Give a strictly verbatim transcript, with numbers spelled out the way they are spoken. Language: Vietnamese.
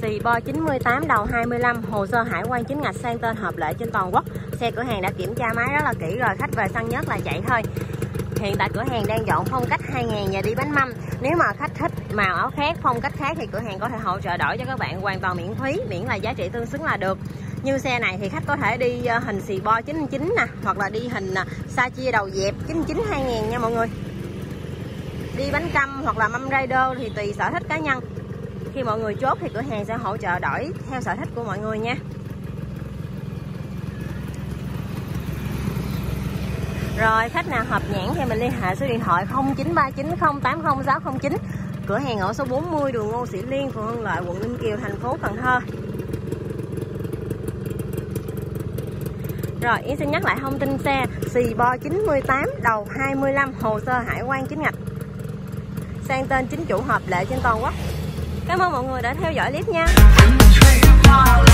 Xì Bo chín mươi tám đầu hai mươi lăm, hồ sơ hải quan chính ngạch, sang tên hợp lệ trên toàn quốc. Xe cửa hàng đã kiểm tra máy rất là kỹ rồi, khách về săn nhất là chạy thôi. Hiện tại cửa hàng đang dọn phong cách hai nghìn và đi bánh mâm. Nếu mà khách thích màu áo khác, phong cách khác thì cửa hàng có thể hỗ trợ đổi cho các bạn hoàn toàn miễn phí, miễn là giá trị tương xứng là được. Như xe này thì khách có thể đi hình Xì Bo chín mươi chín nè, hoặc là đi hình sa chia đầu dẹp chín mươi chín hai nghìn nha mọi người. Đi bánh căm hoặc là mâm rider thì tùy sở thích cá nhân. Khi mọi người chốt thì cửa hàng sẽ hỗ trợ đổi theo sở thích của mọi người nha. Rồi khách nào hợp nhãn thì mình liên hệ số điện thoại không chín ba chín không tám không sáu không chín. Cửa hàng ở số bốn mươi đường Ngô Sĩ Liên, phường Hưng Lợi, quận Ninh Kiều, thành phố Cần Thơ. Rồi Yến xin nhắc lại thông tin xe Xì Bo chín mươi tám đầu hai mươi lăm, hồ sơ hải quan chính ngạch, sang tên chính chủ hợp lệ trên toàn quốc. Cảm ơn mọi người đã theo dõi clip nha.